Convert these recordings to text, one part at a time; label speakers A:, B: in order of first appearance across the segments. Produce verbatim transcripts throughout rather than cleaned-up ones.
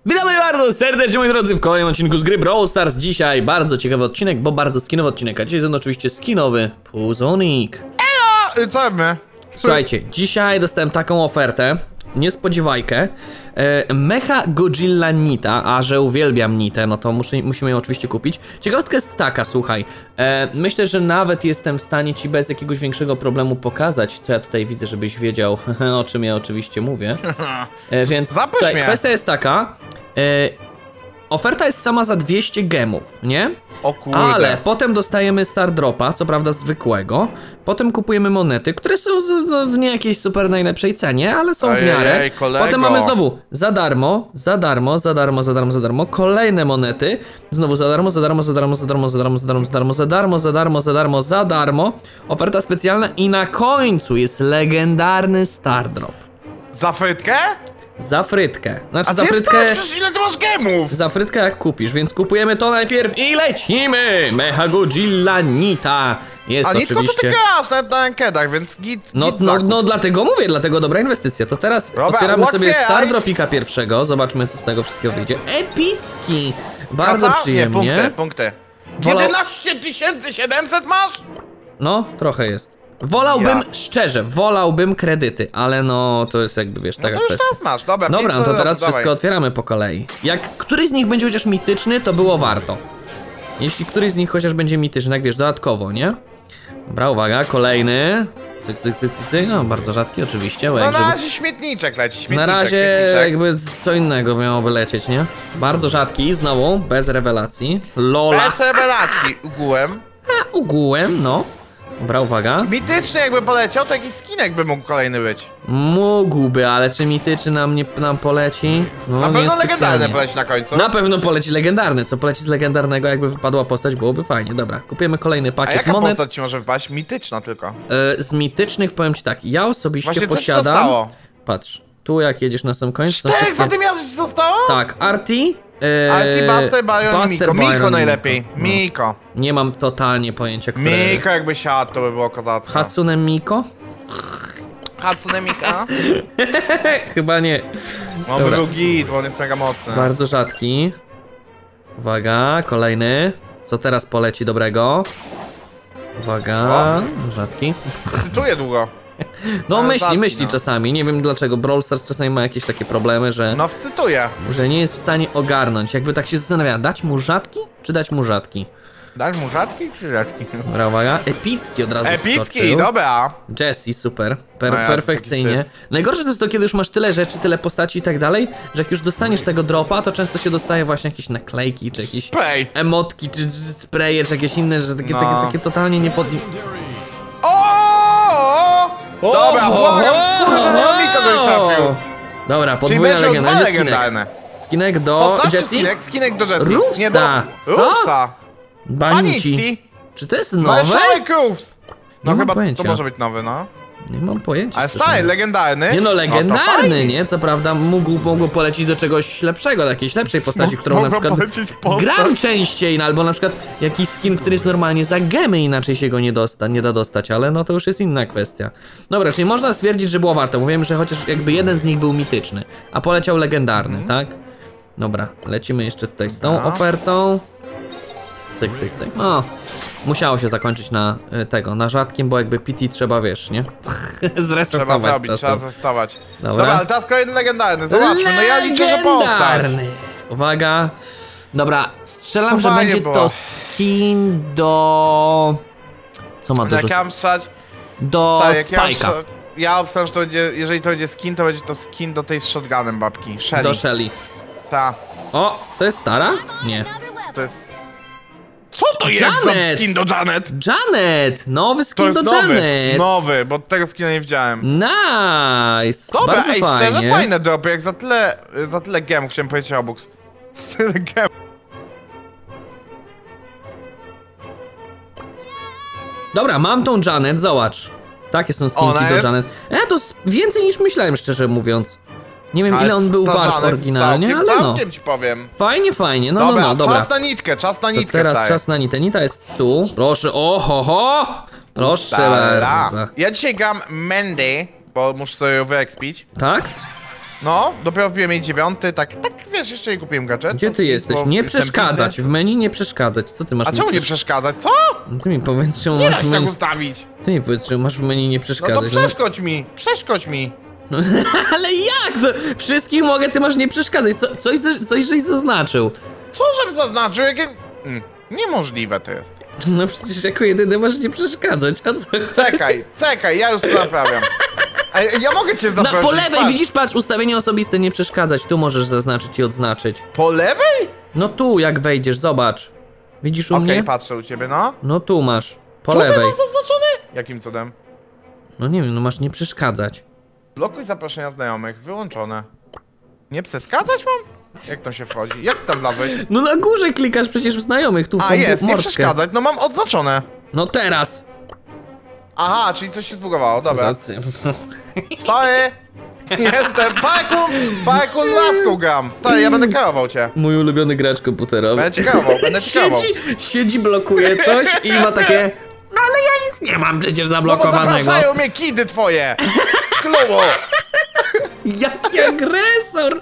A: Witamy bardzo serdecznie, moi drodzy, w kolejnym odcinku z gry Brawl Stars. Dzisiaj bardzo ciekawy odcinek, bo bardzo skinowy odcinek, a dzisiaj jest oczywiście skinowy Puzonik.
B: Ejo! Co my?
A: Słuchajcie, dzisiaj dostałem taką ofertę, niespodziewajkę. e, Mecha Godzilla Nita, a że uwielbiam Nitę, no to muszę, musimy ją oczywiście kupić. Ciekawostka jest taka, słuchaj, e, myślę, że nawet jestem w stanie ci bez jakiegoś większego problemu pokazać, co ja tutaj widzę, żebyś wiedział, o czym ja oczywiście mówię. e, Więc słuchaj, kwestia jest taka, e, oferta jest sama za dwieście gemów, nie?
B: O kurde.
A: Ale potem dostajemy Star Dropa, co prawda zwykłego. Potem kupujemy monety, które są z, z, w nie jakiejś super najlepszej cenie, ale są w miarę.
B: Ojej, kolego.
A: Potem mamy znowu za darmo, za darmo, za darmo, za darmo, za darmo. Kolejne monety. Znowu za darmo, za darmo, za darmo, za darmo, za darmo, za darmo, za darmo, za darmo, za darmo, za darmo, za darmo. Oferta specjalna i na końcu jest legendarny Star Drop.
B: Za frytkę?
A: Za frytkę. Znaczy
B: A
A: za
B: gdzie
A: frytkę.
B: Przecież ile ty masz gemów?
A: Za frytkę jak kupisz, więc kupujemy to najpierw i lecimy! Mecha Godzilla Nita. Jest
B: A nitko
A: oczywiście.
B: to ty grasz nawet na ankietach, więc git,
A: No,
B: git
A: no,
B: zakup.
A: no dlatego mówię, dlatego dobra inwestycja. To teraz
B: Dobra,
A: otwieramy sobie
B: otwieraj.
A: Star Dropika pierwszego. Zobaczmy, co z tego wszystkiego wyjdzie. Epicki! Bardzo
B: Kasa?
A: przyjemnie.
B: Nie, punkty, punkty.
A: Wolał-
B: jedenaście tysięcy siedemset masz?
A: No, trochę jest. Wolałbym,
B: Ja.
A: szczerze, wolałbym kredyty, ale no to jest jakby, wiesz,
B: No
A: taka
B: to już
A: kwestia.
B: teraz masz, dobra.
A: Dobra, no to
B: pięćset,
A: teraz
B: dawaj.
A: wszystko otwieramy po kolei. Jak któryś z nich będzie chociaż mityczny, to było warto. Jeśli któryś z nich chociaż będzie mityczny, jak wiesz, dodatkowo, nie? Dobra, uwaga, kolejny. Cyk, cyk, cyk, cyk, cyk. No, bardzo rzadki oczywiście.
B: No
A: jak
B: na
A: żeby-
B: razie śmietniczek leci, śmietniczek,
A: Na razie
B: śmietniczek.
A: jakby co innego miałoby lecieć, nie? Bardzo rzadki, znowu, bez rewelacji. Lola.
B: Bez rewelacji, ogółem.
A: A, ogółem, no. Dobra, uwaga.
B: Mityczny jakby poleciał, to jakiś skinek by mógł kolejny być.
A: Mógłby, ale czy mityczny nam nie nam poleci? No,
B: Na pewno
A: niespecjalnie.
B: legendarny poleci na końcu.
A: Na pewno poleci legendarny. Co poleci z legendarnego, jakby wypadła postać, byłoby fajnie. Dobra, kupujemy kolejny
B: A
A: pakiet
B: jaka
A: monet.
B: postać ci może wypaść? Mityczna tylko.
A: E, z mitycznych powiem ci tak, ja osobiście
B: Właśnie coś ci
A: posiadam.
B: zostało.
A: Patrz, tu jak jedziesz na sam koniec. to
B: Czterech
A: wszystkie-
B: zadymiarzy ci zostało?
A: Tak, Arti. E,
B: Arti, Buster, Byron i
A: Buster,
B: Miko. Miko
A: Byron i
B: najlepiej.
A: No.
B: Miko.
A: Nie mam totalnie pojęcia, które...
B: Miko jakby siadł, to by było kozacko.
A: Hatsune Miko?
B: Hatsune Mika?
A: Chyba nie.
B: On by
A: Dobra.
B: był git, bo on jest mega mocny.
A: Bardzo rzadki. Uwaga, kolejny. Co teraz poleci dobrego? Uwaga, rzadki.
B: Cytuję długo.
A: No
B: Ale
A: myśli,
B: rzadki,
A: myśli
B: no.
A: czasami. Nie wiem dlaczego. Brawl Stars czasami ma jakieś takie problemy, że,
B: No wcytuję.
A: że nie jest w stanie ogarnąć. Jakby tak się zastanawia, dać mu rzadki, czy dać mu rzadki?
B: Dasz mu rzadki czy rzadki?
A: Dobra, uwaga. Epicki od razu
B: Epicki,
A: wskoczył.
B: dobra.
A: Jessie, super, per,
B: No ja
A: perfekcyjnie.
B: taki
A: Najgorsze to jest to, kiedy już masz tyle rzeczy, tyle postaci i tak dalej, że jak już dostaniesz tego dropa, to często się dostaje właśnie jakieś naklejki, czy jakieś
B: Spray.
A: emotki, czy, czy spraye, czy jakieś inne, że takie,
B: No.
A: takie, takie totalnie nie pod...
B: O! Dobra, błagam, kurde, na Miko żeś trafił.
A: Dobra,
B: Czyli
A: podwójna
B: będziesz miał
A: legenda,
B: dwa
A: będzie skinek.
B: legendarne.
A: Skinek do
B: Postać czy
A: Jessie?
B: skinek? Skinek do Jessie.
A: Rufsa.
B: Nie do...
A: Co?
B: Rufsa.
A: Banici.
B: Banici.
A: Czy to jest nowe?
B: Marszałek Roofs. No
A: mam
B: chyba
A: pojęcia.
B: to może być nowy, no.
A: Nie mam pojęcia.
B: Ale
A: szczerze
B: stary,
A: mówiąc.
B: legendarny.
A: Nie no,
B: to
A: legendarny,
B: fajnie.
A: nie? Co prawda mógł, mógł polecić do czegoś lepszego, do jakiejś lepszej postaci, którą na
B: Mogła
A: przykład
B: polecieć postać.
A: gram częściej, no, albo na przykład jakiś skin, który jest normalnie za gemy, inaczej się go nie, dosta, nie da dostać, ale no to już jest inna kwestia. Dobra, czyli można stwierdzić, że było warto. Mówiłem, że chociaż jakby jeden z nich był mityczny, a poleciał legendarny, tak? Dobra, lecimy jeszcze tutaj z tą
B: Dobra.
A: ofertą. Cyk, cyk, cyk. O, musiało się zakończyć na y, tego, na rzadkim, bo jakby P T trzeba, wiesz, nie?
B: Trzeba
A: Zresetować
B: zrobić,
A: czasem.
B: trzeba zestawać.
A: Dobra.
B: Dobra, ale teraz kolejny legendarny, zobaczmy, no ja liczę, że postać.
A: Legendarny. Uwaga. Dobra, strzelam,
B: To
A: że
B: fajnie
A: będzie
B: było.
A: to skin do... Co ma
B: Jak
A: dużo?
B: ja mam strzelać,
A: Do
B: stary, jak ja mam
A: Spike'a.
B: strzelać, ja obstawiam, że to będzie, jeżeli to będzie skin, to będzie to skin do tej z shotgunem babki, Shelly.
A: Do Shelly.
B: Ta,
A: O, to jest Tara? Nie.
B: to jest... Co to jest
A: Janet!
B: za skin do Janet?
A: Janet! Nowy
B: To
A: skin
B: jest
A: do
B: nowy,
A: Janet!
B: nowy, bo tego skina nie widziałem.
A: Nice!
B: Dobra,
A: Bardzo
B: ej,
A: fajnie.
B: szczerze fajne dropy, jak za tyle, za tyle gemów, chciałem powiedzieć Robux. Tyle gemów.
A: Dobra, mam tą Janet, zobacz. Takie są skinki
B: Ona
A: do
B: jest?
A: Janet. E, to s- więcej niż myślałem, szczerze mówiąc. Nie wiem,
B: Ale
A: ile on był
B: to
A: wart
B: Janet
A: oryginalnie,
B: całkiem,
A: ale no.
B: całkiem ci powiem.
A: Fajnie, fajnie, no,
B: dobra,
A: no, no, dobra.
B: czas na nitkę, czas na
A: To
B: nitkę,
A: teraz
B: stary.
A: czas na nitę. Nita jest tu. Proszę, oho, ho! Proszę
B: Tara.
A: bardzo.
B: Ja dzisiaj gram Mandy, bo muszę sobie ją wyekspić.
A: Tak?
B: No, dopiero wbiłem jej dziewiąty, tak, tak wiesz, jeszcze nie kupiłem gadżet.
A: Gdzie ty jesteś? Nie przeszkadzać, w menu nie przeszkadzać. Co ty masz?
B: A czemu nie przeszkadzać? Co?
A: Ty mi powiedz, czemu
B: Nie
A: masz
B: da
A: w
B: się tak
A: menu...
B: ustawić.
A: Ty mi powiedz, czemu masz w menu nie
B: No
A: przeszkadzać.
B: to przeszkodź mi, przeszkodź mi.
A: No, ale jak? To wszystkich mogę, ty masz nie przeszkadzać. Co, coś, coś żeś zaznaczył.
B: Co żebym zaznaczył? Jakie... Mm, niemożliwe to jest.
A: No przecież jako jedyny masz nie przeszkadzać, a co?
B: Czekaj, czekaj, ja już to naprawiam. A ja, ja mogę cię
A: Na,
B: zaprosić,
A: po lewej,
B: patrz.
A: widzisz, patrz, ustawienie osobiste nie przeszkadzać. Tu możesz zaznaczyć i odznaczyć.
B: Po lewej?
A: No tu, jak wejdziesz, zobacz. Widzisz u
B: Okej,
A: mnie?
B: patrzę u ciebie, no.
A: No tu masz, po
B: Tutaj
A: lewej.
B: mam zaznaczony? Jakim cudem?
A: No nie wiem, no masz nie przeszkadzać.
B: Blokuj zaproszenia znajomych, wyłączone. Nie przeskadzać mam? Jak to się wchodzi? Jak tam wlazłeś?
A: No na górze klikasz przecież w znajomych, tu w
B: A
A: tą
B: jest, nie
A: mordkę.
B: przeszkadzać, no mam odznaczone.
A: No teraz.
B: Aha, czyli coś się zbugowało,
A: Co
B: dobra.
A: za cy-
B: Stary! Jestem, parku, parku laską gram. Stary, ja będę kierował cię.
A: Mój ulubiony gracz komputerowy.
B: Będę cię kierował, będę cię kierował.
A: Siedzi, siedzi, blokuje coś i ma takie... No ale ja nic nie mam przecież
B: No bo
A: zablokowanego.
B: zapraszają mnie kidy twoje! Z klubu!
A: Jaki agresor!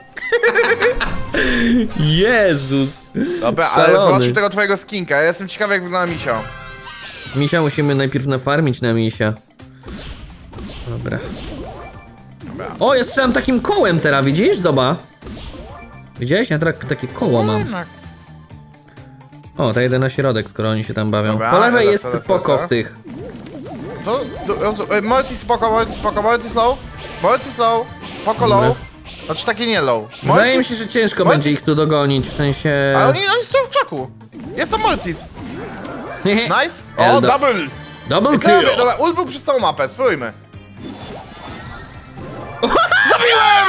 A: Jezus.
B: Dobra, ale
A: Szalony.
B: zobaczmy tego twojego skinka, ja jestem ciekawy jak wygląda misio.
A: Misia musimy najpierw nafarmić na misia. Dobra.
B: Dobra.
A: O, ja strzelam takim kołem teraz, widzisz? Zobacz. Widziałeś? Ja teraz takie koło mam. O, to jedę na środek, skoro oni się tam bawią.
B: Dobra,
A: Po lewej
B: lecę,
A: jest
B: lecę,
A: poko
B: lecę.
A: w tych.
B: Co? Multi spoko, multi spoko, multi slow. Multi slow, poko
A: Dobra.
B: low. Znaczy takie nie low.
A: Wydaje mi
B: Multis-
A: się, że ciężko
B: Multis-
A: będzie ich tu dogonić, w sensie...
B: Ale oni, oni stoją w krzaku. Jest tam multis. Nice. O,
A: Eldo.
B: double.
A: Double
B: Dobra,
A: kill!
B: dobra, ult był przez całą mapę, spróbujmy. Zabiłem!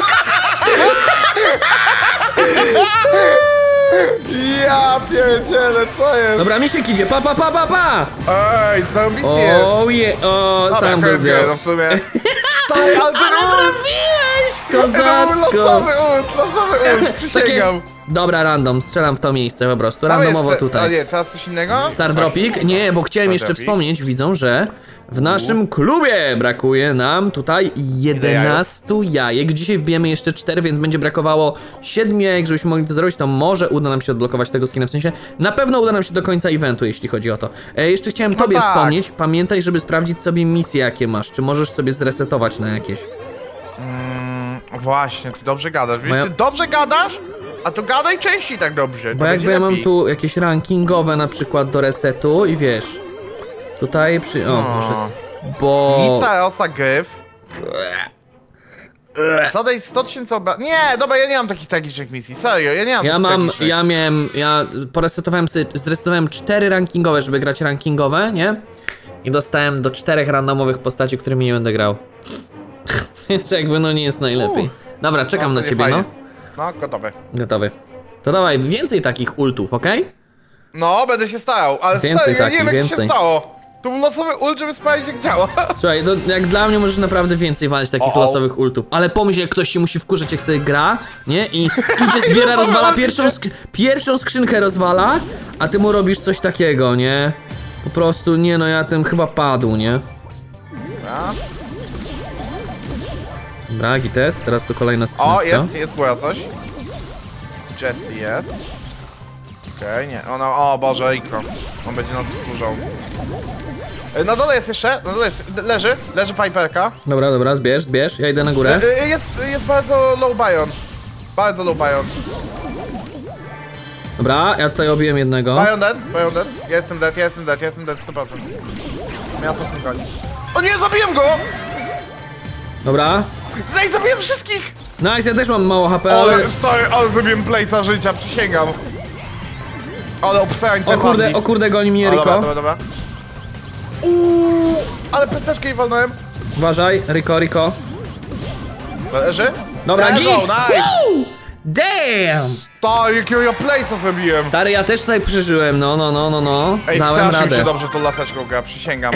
B: Ja pierdzielę, co jest?
A: Dobra, misiek idzie, pa, pa, pa, pa, pa!
B: Ej, zarobisty jest.
A: O, je, o,
B: Dobra,
A: sam go
B: koniec gry,
A: zjął.
B: no w sumie. Stary, ale ten
A: Ale
B: ult!
A: trafiłeś!
B: To był
A: Kozacko!
B: losowy ult, losowy ult, przysięgam.
A: Dobra, random, strzelam w to miejsce po prostu,
B: Tam
A: randomowo
B: jeszcze- A
A: tutaj.
B: nie, teraz coś innego?
A: Star Dropik? Nie, bo chciałem
B: Star
A: jeszcze
B: Dropik.
A: wspomnieć, widzą, że w naszym klubie brakuje nam tutaj jedenastu jajek. Dzisiaj wbijemy jeszcze cztery, więc będzie brakowało siedmiu jajek, żebyśmy mogli to zrobić. To może uda nam się odblokować tego skina, w sensie na pewno uda nam się do końca eventu, jeśli chodzi o to. E, jeszcze chciałem
B: No
A: tobie
B: tak.
A: wspomnieć, pamiętaj, żeby sprawdzić sobie misje, jakie masz. Czy możesz sobie zresetować na jakieś.
B: Mm, właśnie, ty dobrze gadasz, wiesz,
A: Bo ja-
B: ty dobrze gadasz? A to gadaj częściej tak dobrze,
A: Bo
B: to
A: jakby
B: będzie
A: ja mam
B: lepiej.
A: tu jakieś rankingowe na przykład do resetu i wiesz. Tutaj przy... O,
B: No.
A: przez... Bo...
B: Nita, Osta, Gryf. Zadaj sto tysięcy obra... Nie, dobra, ja nie mam takich tragicznych misji, serio, ja nie mam
A: Ja
B: takich
A: mam,
B: tragicznych.
A: ja miałem, ja poresetowałem sobie, zresetowałem cztery rankingowe, żeby grać rankingowe, nie? I dostałem do czterech randomowych postaci, którymi nie będę grał. Więc jakby no nie jest najlepiej. Dobra, czekam
B: No, to
A: na
B: nie
A: ciebie,
B: fajnie.
A: no.
B: No, gotowy.
A: Gotowy. To dawaj, więcej takich ultów, okej?
B: No, będę się starał, ale
A: Więcej
B: serio, ja nie
A: takich,
B: wiem jak
A: więcej.
B: się stało. To był losowy ult, żeby sprawdzić jak działa.
A: Słuchaj, no, jak dla mnie możesz naprawdę więcej walić takich
B: O, o.
A: losowych ultów. Ale pomyśl, jak ktoś się musi wkurzyć, jak sobie gra, nie? I idzie, zbiera,
B: losowe
A: rozwala
B: ulty
A: pierwszą,
B: się-
A: sk pierwszą skrzynkę rozwala, a ty mu robisz coś takiego, nie? Po prostu, nie no, ja tym chyba padł, nie?
B: Dobra.
A: Dobra, Gites, teraz tu kolejna skrzynka.
B: O, jest, jest góra coś. Jessie jest. Okej, nie, ona, o Boże, Iko. On będzie nas wkurzał. E, Na dole jest jeszcze, na dole jest, leży, leży Piperka.
A: Dobra, dobra, zbierz, zbierz, ja idę na górę.
B: E, e, Jest, jest bardzo low Bion. Bardzo low Bion.
A: Dobra, ja tutaj obiłem jednego.
B: Bion dead, Bion dead. Ja jestem dead, ja jestem dead, ja jestem dead sto procent. Miasto z tym koni. O nie, zabiłem go!
A: Dobra.
B: Zaj, zabiłem wszystkich!
A: Nice, ja też mam mało H P, ale...
B: Ale, stary, ale zrobiłem playsa życia, przysięgam. Ale obsrańce
A: O kurde,
B: padli.
A: o kurde, goni mnie
B: O, dobra,
A: Rico.
B: dobra, dobra. Uuu, ale pesteczkę jej walnąłem.
A: Uważaj, Rico, Rico.
B: Leży?
A: Dobra,
B: Leżą,
A: git!
B: nice!
A: Woo! Damn!
B: To, jakiego ja playsa zrobiłem.
A: Stary, ja też tutaj przeżyłem, no, no, no, no, no.
B: Ej,
A: Dałem
B: strasznie mi się
A: radę.
B: dobrze tą laseczką gra, przysięgam.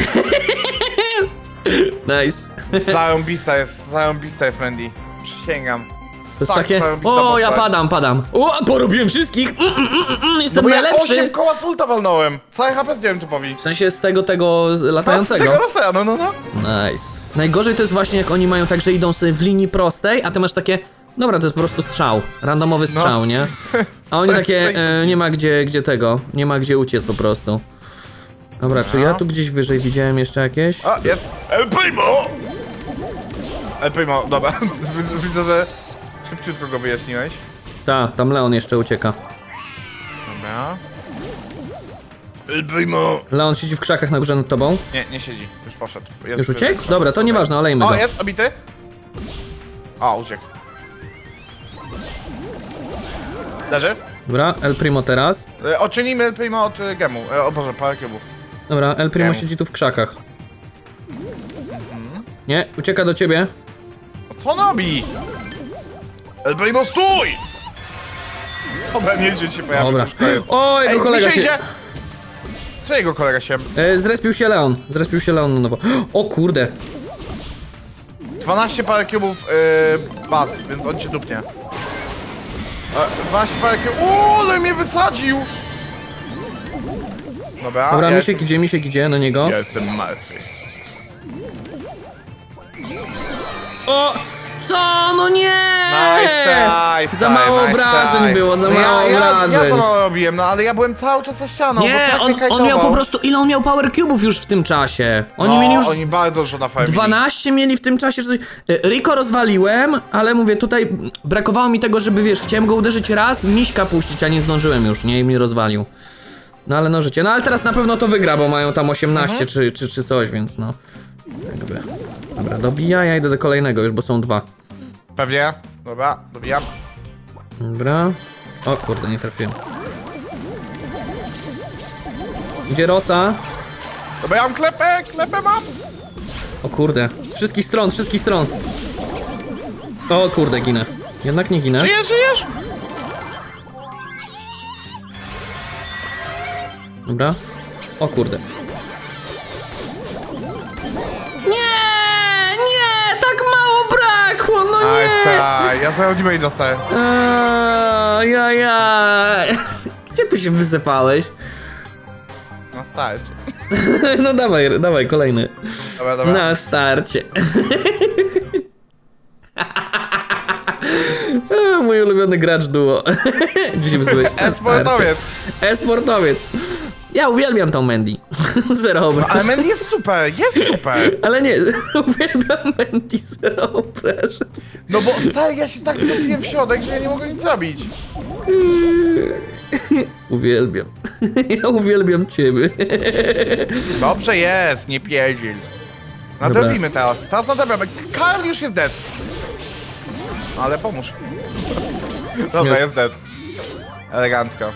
A: Nice.
B: Zarąbista jest, zarąbista jest Mandy. Przysięgam.
A: To jest
B: Tak,
A: takie...
B: zarąbista
A: O, ja
B: postać.
A: padam, padam. O, porobiłem wszystkich. Mm, mm, mm, mm,
B: No
A: jestem
B: bo ja
A: najlepszy.
B: osiem koła z ulta walnąłem. Całe H P zdjąłem typowi.
A: W sensie z tego, tego z-
B: Tak, z
A: latającego.
B: tego lasera, no, no, no.
A: Nice. Najgorzej to jest właśnie jak oni mają tak, że idą sobie w linii prostej, a ty masz takie Dobra, to jest po prostu strzał. Randomowy strzał,
B: No.
A: nie? A oni
B: Tak,
A: takie,
B: tak.
A: e, nie ma gdzie, gdzie tego, nie ma gdzie uciec po prostu. Dobra, czy ja tu gdzieś wyżej widziałem jeszcze jakieś?
B: O, jest! El Primo! El Primo, dobra. Widzę, że szybciutko go wyjaśniłeś.
A: Ta, tam Leon jeszcze ucieka.
B: Dobra. El Primo!
A: Leon siedzi w krzakach na górze nad tobą.
B: Nie, nie siedzi. Już poszedł. Jest
A: Już uciekł?
B: wyżej.
A: Dobra, to nieważne, olejmy
B: O,
A: go.
B: jest, obity. O, uciekł. Leży.
A: Dobra, El Primo teraz.
B: E, Odczynimy El Primo od e, gemu. E, o Boże, parę kubów.
A: Dobra, El Primo
B: Gemu.
A: siedzi tu w krzakach. Nie, ucieka do ciebie.
B: O, co on robi? El Primo, stój! Dobra, niedźwiedź się pojawił.
A: Dobra.
B: już koniec.
A: O, jego
B: Ej,
A: kolega
B: mi się
A: się...
B: idzie! Co jego kolega się?
A: E, zrespił się Leon, zrespił się Leon na nowo. O kurde.
B: dwanaście parę kubów yy, baz, więc on cię dupnie. E, dwanaście parę kubów. O, ale mnie wysadził! Dobra,
A: Dobra,
B: ja
A: misiek idzie, misiek idzie na niego.
B: Ja jestem martwy.
A: O! Co? No nie!
B: Nice, nice,
A: Za mało
B: nice,
A: obrażeń
B: nice.
A: było, za
B: No
A: mało
B: ja, ja,
A: obrażeń.
B: ja za mało robiłem, no ale ja byłem cały czas za ścianą, bo
A: Nie,
B: tak
A: on,
B: mnie
A: on miał po
B: kajtował.
A: prostu... Ile on miał power cube'ów już w tym czasie? Oni
B: no,
A: mieli już...
B: oni bardzo dużo na farmili.
A: dwanaście mieli w tym czasie, że coś... E, Rico rozwaliłem, ale mówię, tutaj brakowało mi tego, żeby, wiesz, chciałem go uderzyć raz, miśka puścić, a nie zdążyłem już, nie? I mnie rozwalił. No ale no życie. No ale teraz na pewno to wygra, bo mają tam osiemnaście
B: Mhm.
A: czy, czy, czy coś, więc no. Dobra. Dobra, dobija, ja idę do kolejnego już, bo są dwa.
B: Pewnie. Dobra, dobijam.
A: Dobra. O kurde, nie trafiłem. Gdzie Rosa?
B: Dobra, ja mam klepę, klepę mam.
A: O kurde. Z wszystkich stron, z wszystkich stron. O kurde, ginę. Jednak nie ginę.
B: Żyjesz, żyjesz?
A: Dobra. O kurde. Nie, nie, tak mało brakło, no
B: Nice,
A: nie.
B: tak. Ja sobie od dostałem.
A: Ja, ja. Gdzie ty się wysypałeś?
B: Na starcie.
A: No dawaj, dawaj, kolejny.
B: Dobra, dobra.
A: Na starcie. A, mój ulubiony gracz duo. Dzisiaj wysłałeś.
B: E-sportowiec.
A: E-sportowiec. Ja uwielbiam tą Mandy. Zero obrażeń.
B: Ale Mandy jest super, jest super.
A: Ale nie, uwielbiam Mandy, zero obrażeń.
B: No bo stary, ja się tak wtopiłem w środek, że ja nie mogę nic zrobić.
A: Uwielbiam. Ja uwielbiam ciebie.
B: Dobrze jest, nie pierdziel.
A: Dobra.
B: Nadrobimy teraz. Teraz nadrobiamy. Karl już jest dead. Ale pomóż. Dobra,
A: Śmiesz.
B: jest dead. Elegancko.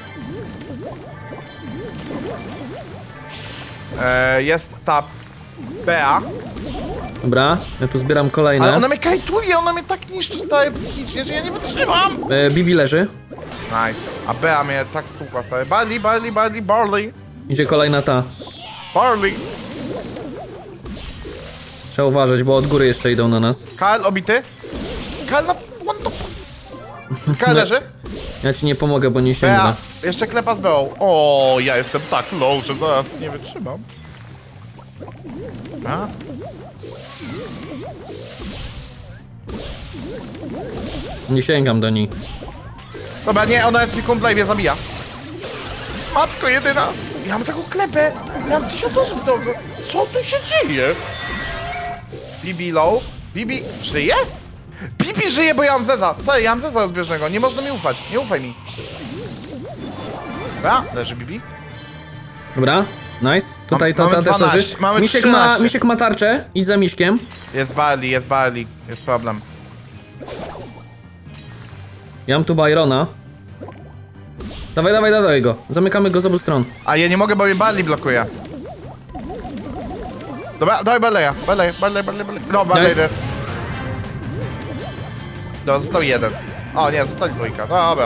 B: E, jest ta Bea.
A: Dobra, ja tu zbieram
B: Ale
A: kolejne.
B: ona mnie kajtuje, ona mnie tak niszczy stary psychicznie, że ja nie wytrzymam.
A: E, Bibi leży.
B: Nice. A Bea mnie tak stukła stary. Barley, Barley, Barley, Barley.
A: Idzie kolejna ta.
B: Barley.
A: Trzeba uważać, bo od góry jeszcze idą na nas.
B: Karl obity. Karl na... what the- Karl leży.
A: Ja ci nie pomogę, bo nie
B: Bea,
A: sięgnę.
B: jeszcze klepa z Beą. O, ja jestem tak low, że zaraz nie wytrzymam. A?
A: Nie sięgam do niej.
B: Dobra, nie, ona jest mi kumplej, mnie zabija. Matko jedyna. Ja mam taką klepę. Ja mam tysiąc osób do tego. Co tu się dzieje? Bibi low. Bibi żyje? Bibi żyje, bo ja mam Zeza. Stary, ja mam Zeza rozbieżnego. Nie można mi ufać. Nie ufaj mi. Dobra, leży Bibi.
A: Dobra, nice. Tutaj
B: Mam-
A: ta, ta
B: mamy
A: też leży.
B: dwanaście, mamy
A: Misiek ma,
B: trzynaście.
A: Misiek ma tarczę. Idź za Miśkiem.
B: Jest Barley, jest Barley. Jest problem.
A: Ja mam tu Byrona. Dawaj, dawaj, dawaj go. Zamykamy go z obu stron.
B: A ja nie mogę, bo mnie Barley blokuje. Dobra, dawaj Barleya. Barley, Barley, Barley, Barley. No, Barley.
A: Nice.
B: Nice. No, został jeden. O nie, zostali dwójka. No, dobra.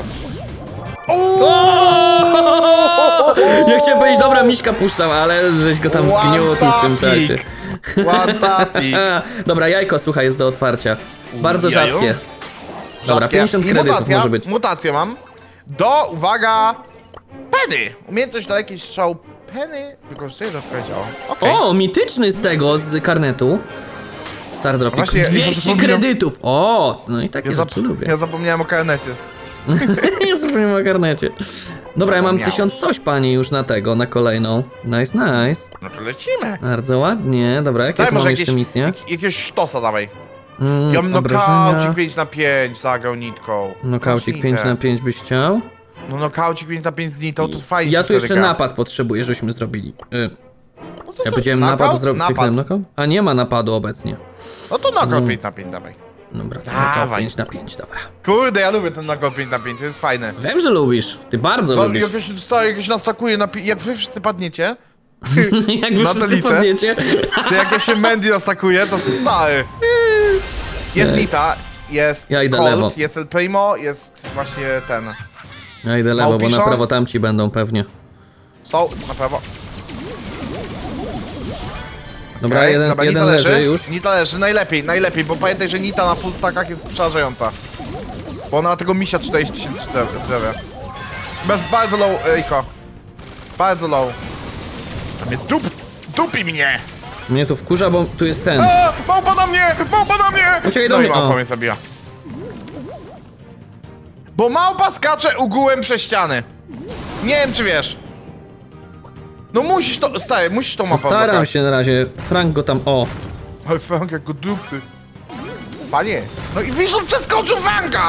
A: Ja chciałem powiedzieć, dobra, Miśka puszczam, ale żeś go tam zgniótł w tym czasie.
B: One tapik.
A: Dobra, jajko, słuchaj, jest do otwarcia. Bardzo
B: Jaju?
A: rzadkie. Dobra,
B: Rzadkie.
A: pięćdziesiąt
B: I
A: kredytów
B: mutacja,
A: może być.
B: Mutację mam. Do, uwaga, Penny. Umiejętność dalekiej strzał Penny wykorzystuje do odpowiedziała. Okej.
A: O, mityczny z tego, z karnetu. Star Dropik.
B: Właśnie, ja
A: dwieście
B: zapomniałem-
A: kredytów! O, no i takie
B: Ja,
A: rzeczy
B: zap
A: lubię.
B: ja zapomniałem o karnecie.
A: Ja zapomniałem o karnecie. Dobra, ja mam
B: Zapomniałem.
A: tysiąc coś pani już na tego, na kolejną. Nice, nice.
B: No to lecimy.
A: Bardzo ładnie. Dobra, jakie
B: Daj
A: tu
B: może
A: mam
B: jakieś,
A: jeszcze misje?
B: jak, jakiegoś sztosa dawaj.
A: Mm,
B: Ja mam
A: obrażenia.
B: nokaucik pięć na pięć zagrał nitką.
A: Nokaucik pięć na pięć byś chciał?
B: No nokaucik pięć na pięć z nitą to fajnie.
A: Ja tu
B: się
A: jeszcze
B: wtedy gra.
A: napad potrzebuję, żebyśmy zrobili. Y,
B: No to
A: ja
B: co,
A: powiedziałem napad,
B: knockout?
A: zrobić
B: Napad.
A: knockout? A nie ma napadu obecnie.
B: No to knockout
A: Mm.
B: pięć na pięć dawaj.
A: Dobra, to
B: Dawaj.
A: knockout pięć na pięć, dobra.
B: Kurde, ja lubię ten knockout pięć na pięć, to jest fajne.
A: Wiem, że lubisz. Ty bardzo
B: Co,
A: lubisz.
B: jak się dostaje, jak się nastakuje, na pi- jak wy wszyscy padniecie,
A: Jak wy
B: na to
A: wszyscy
B: liczę.
A: padniecie.
B: to jak ja się Mandy nastakuje, to stary. Jest Nita, jest
A: Ja idę
B: Colt,
A: lewo.
B: jest El Primo, jest właśnie ten.
A: Ja idę lewo, bo na
B: Małpiszon?
A: prawo tamci będą pewnie.
B: Są, na prawo.
A: Dobra,
B: Okej,
A: jeden,
B: dobra,
A: jeden
B: Nita
A: leży
B: leży
A: już.
B: Nita leży, najlepiej, najlepiej, bo pamiętaj, że Nita na full stackach jest przerażająca. Bo ona ma tego misia czterdzieści tysięcy zdrowia. Bez, bardzo low, Ejko. Bardzo low. A mnie dup, dupi mnie!
A: Mnie tu wkurza, bo tu jest ten.
B: A, małpa na mnie! Małpa na mnie!
A: Uciekaj do
B: No i
A: mnie,
B: małpa
A: o.
B: mnie zabija. Bo małpa skacze ugółem przez ściany. Nie wiem, czy wiesz. No musisz to, stary, musisz to mapę
A: Staram
B: odblokować.
A: się na razie. Frank go tam, o.
B: Ale Frank jak go dupcy. Panie, no i wiesz, on przeskoczył Franka!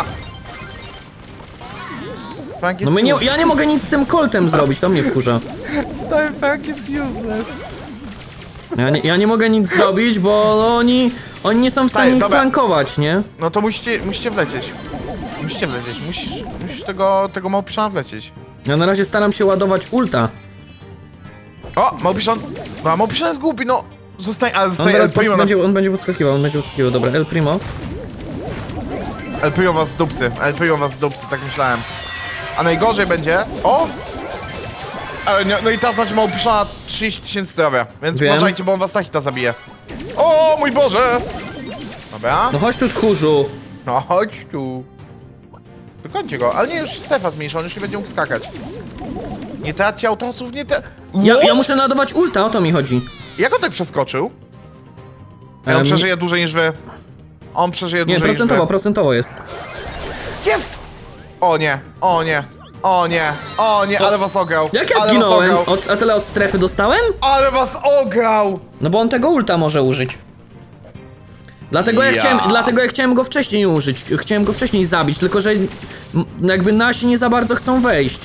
B: Frank jest
A: No my nie,
B: useless.
A: ja nie mogę nic z tym koltem zrobić, to mnie wkurza.
B: Stary Frank jest useless.
A: Ja nie, ja nie mogę nic zrobić, bo no, oni, oni nie są w
B: Staję,
A: stanie
B: dobra.
A: flankować, nie?
B: No to musicie, musicie wlecieć. Musicie wlecieć, musisz, musisz tego, tego małpiszona wlecieć.
A: Ja na razie staram się ładować ulta.
B: O, małpiszon! No, małpiszon jest głupi, no. Zostań, ale
A: On
B: zostań,
A: zaraz
B: El Primo,
A: pod,
B: na...
A: będzie, on będzie podskakiwał, on będzie podskakiwał. Dobra, El Primo.
B: El Primo was z dupcy, El Primo was z dupcy, tak myślałem. A najgorzej będzie, o! Ale nie, no i teraz macie małpiszona trzydzieści tysięcy zdrowia, więc
A: Wiem.
B: uważajcie, bo on was tak ta zabije. O, mój Boże! Dobra,
A: No chodź tu, tchórzu.
B: no chodź tu. Dokończcie go, ale nie, już Stefa zmniejsza, on już nie będzie mógł skakać. Nie traćcie autosów, nie tra...
A: Ja,
B: What?
A: ja muszę naładować ulta, o to mi chodzi.
B: Jak on tak przeskoczył? Ja on
A: Em,
B: przeżyje dłużej niż wy. On przeżyje
A: Nie,
B: dłużej niż
A: procentowo,
B: wy.
A: procentowo jest.
B: Jest! O nie, o nie, o nie, o nie, ale was ograł.
A: Jak ja
B: ale
A: zginąłem?
B: Was ograł.
A: Od, a tyle od strefy dostałem?
B: Ale was ograł!
A: No bo on tego ulta może użyć. Dlatego ja,
B: Ja.
A: chciałem, dlatego ja chciałem go wcześniej użyć. Chciałem go wcześniej zabić, tylko że m, jakby nasi nie za bardzo chcą wejść.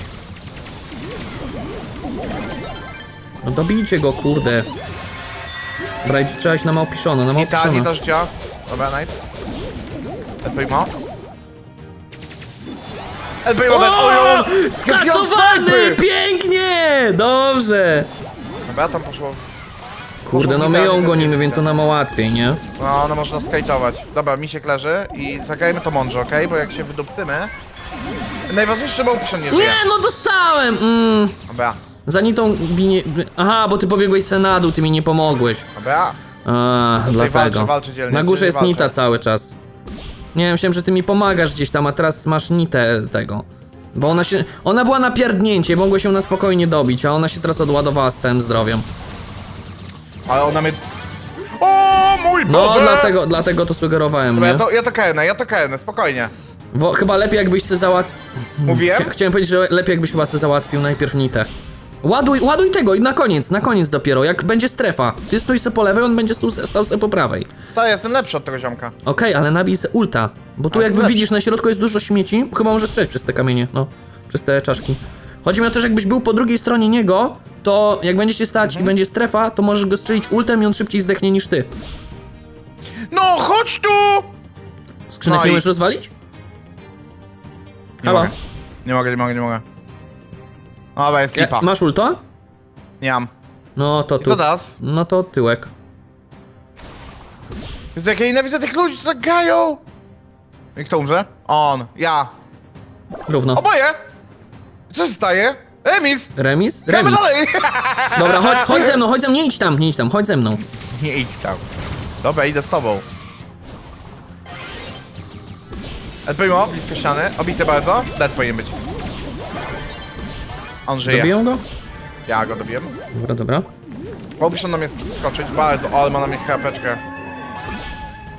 A: No dobijcie go, kurde. Dobra, idzie- trzeba iść na małpiszona, na
B: Nie ta, nie
A: małpiszona.
B: ta życia. Dobra, nice. El Primo. El Primo, ten, oj, oj, oj.
A: Skasowany! Pięknie! Dobrze!
B: Dobra, tam poszło.
A: Kurde, no my ją gonimy, więc ona ma łatwiej, nie?
B: No, no można skajtować. Dobra, misiek leży i zagrajmy to mądrze, okej? Bo jak się wydupcymy... Najważniejsze, żeby małpiszon nie żyje.
A: Nie, no dostałem! Mm.
B: Dobra,
A: Za nitą ginie... Aha, bo ty pobiegłeś se na dół, ty mi nie pomogłeś.
B: dobra.
A: A, dlatego.
B: walczy, walczy dzielnie,
A: Na górze
B: dzielnie
A: jest
B: walczy.
A: Nita cały czas. Nie wiem, myślałem, że ty mi pomagasz gdzieś tam, a teraz masz Nitę tego. Bo ona się... Ona była na pierdnięcie, mogłeś ją na spokojnie dobić, a ona się teraz odładowała z całym zdrowiem.
B: Ale ona mnie... O mój
A: No,
B: Boże!
A: dlatego, dlatego to sugerowałem,
B: Dobra,
A: nie?
B: ja to, ja to kenę, ja to kenę, spokojnie.
A: Wo, chyba lepiej jakbyś se załatwił...
B: Mówiłem?
A: Chciałem powiedzieć, że lepiej jakbyś chyba se załatwił najpierw Nitę. Ładuj, ładuj tego i na koniec, na koniec dopiero, jak będzie strefa. Ty stój se po lewej, on będzie stał se, stał se po prawej.
B: Co, ja jestem lepszy od tego ziomka.
A: Okej, ale nabij se ulta. Bo tu
B: A,
A: jakby
B: lepszy.
A: widzisz, na środku jest dużo śmieci. Chyba możesz strzelić przez te kamienie, no. Przez te czaszki. Chodzi mi o to, że jakbyś był po drugiej stronie niego, to jak będziecie stać
B: Mhm.
A: i będzie strefa, to możesz go strzelić ultem i on szybciej zdechnie niż ty.
B: No, chodź tu!
A: Skrzynek
B: No
A: nie
B: i-
A: możesz rozwalić?
B: Nie
A: Halo?
B: mogę. Nie mogę, nie mogę, nie mogę. Dobra, jest
A: Ja,
B: lipa.
A: masz ulto?
B: Nie mam.
A: No to
B: I
A: tu.
B: co teraz?
A: No to tyłek.
B: Jezu, jak ja nienawidzę tych ludzi, co tak gają! I kto umrze? On, ja.
A: Równo.
B: Oboje! Co się staje? Remis!
A: Remis?
B: Gramy
A: Remis.
B: dalej!
A: Dobra, chodź, chodź ze mną, chodź ze mną, nie idź tam, nie idź tam, chodź ze mną.
B: Nie idź tam. Dobra, idę z tobą. El Primo, blisko ściany, obity bardzo. Dead powinien być. On żyje.
A: Dobiją go?
B: Ja go dobiłem.
A: Dobra, dobra.
B: Mógłbyś on na mnie skoczyć bardzo, o, ale ma na mnie chapeczkę.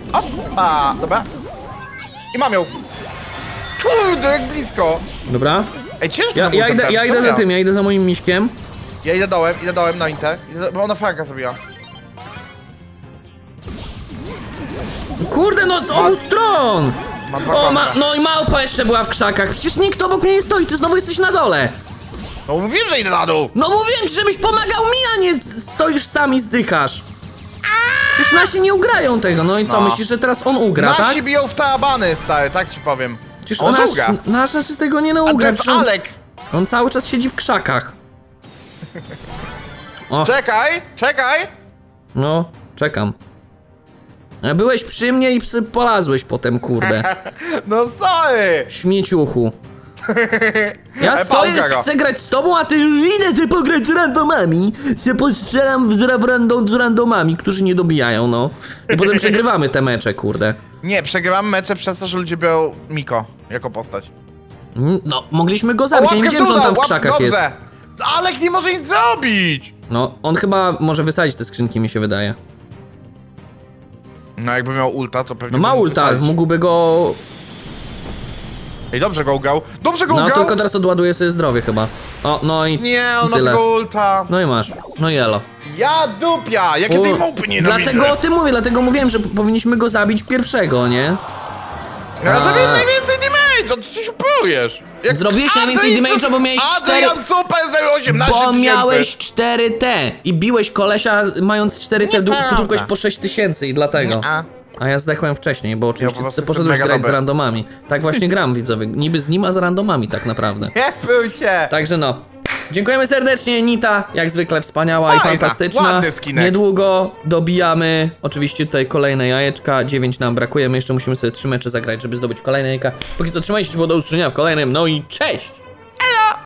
B: Opa, dobra. I mam ją. Kurde, jak blisko.
A: Dobra.
B: Ej, ciężko
A: Ja,
B: było
A: ja,
B: ten
A: idę,
B: tarcz,
A: ja
B: czemu
A: idę za
B: ja?
A: tym, ja idę za moim miśkiem.
B: Ja idę dołem, idę dołem na Intę, idę- bo ona Franka zrobiła.
A: Kurde, no z obu stron!
B: Ma dwa
A: O, ma,
B: konta.
A: no i małpa jeszcze była w krzakach. Przecież nikt obok mnie nie stoi, ty znowu jesteś na dole.
B: No mówiłem, że idę na dół.
A: No mówiłem ci, żebyś pomagał mi, a nie stoisz tam i zdychasz. Przecież nasi nie ugrają tego, no i co,
B: No.
A: myślisz, że teraz on ugra,
B: Nasi
A: tak?
B: biją w tarabany, stary, tak ci powiem.
A: Przecież
B: on
A: nasz,
B: ugra.
A: nasz znaczy tego nie
B: A to
A: naugra.
B: jest
A: Przecież on,
B: Alek.
A: on cały czas siedzi w krzakach. O,
B: Czekaj, czekaj.
A: no, czekam. E, Byłeś przy mnie i psy polazłeś potem, kurde.
B: No sorry.
A: Śmieciuchu. Ja
B: Ale
A: stoję,
B: pałka go.
A: chcę grać z tobą, a ty idę ty pograć z randomami. Się postrzelam z, ra- w random, z randomami, którzy nie dobijają, no. I potem przegrywamy te mecze, kurde.
B: Nie, przegrywamy mecze przez to, że ludzie biorą Miko jako postać.
A: Mm, No, mogliśmy go
B: O,
A: zabić, ja nie
B: łapkę
A: wiedziałem, że on
B: w dół
A: tam w
B: dał,
A: krzakach
B: łap,
A: jest.
B: dobrze. Alek nie może nic zrobić.
A: No, on chyba może wysadzić te skrzynki, mi się wydaje.
B: No jakby miał ulta, to pewnie...
A: No ma
B: by mógł
A: ulta,
B: wysadzić.
A: mógłby go...
B: Ej, dobrze go ugał. Dobrze go
A: No,
B: ugał.
A: tylko teraz odładuje sobie zdrowie chyba. O, no i...
B: Nie, on
A: i
B: ma
A: tyle.
B: tylko ulta.
A: No i masz, no i elo.
B: Ja dupia! Jakie tej
A: O,
B: małpy nie
A: Dlatego o tym mówię, dlatego mówiłem, że powinniśmy go zabić pierwszego, nie?
B: Ja
A: A.
B: zabiłem najwięcej damage, to ty się próbujesz. Jak
A: Zrobiłeś najwięcej
B: Adrian
A: damage'a, bo miałeś
B: Adrian
A: cztery-
B: Super zero osiemnaście
A: Bo
B: tysięcy.
A: miałeś cztery T i biłeś kolesia mając cztery T,
B: Nieprawda.
A: długłeś po sześć tysięcy i dlatego.
B: A,
A: A ja zdechłem wcześniej, bo oczywiście
B: po prostu
A: ty
B: jestem
A: poszedłeś
B: mega
A: grać z
B: dobry.
A: randomami. Tak właśnie gram, widzowie. Niby z nim, a z randomami tak naprawdę.
B: nie pył się.
A: Także no. Dziękujemy serdecznie, Nita, jak zwykle wspaniała i
B: Fajna,
A: fantastyczna.
B: ładny skinek.
A: Niedługo dobijamy oczywiście tutaj kolejne jajeczka, dziewięć nam brakuje, my jeszcze musimy sobie trzy mecze zagrać, żeby zdobyć kolejne jajka. Póki co trzymajcie się, bo do usłyszenia w kolejnym, no i cześć!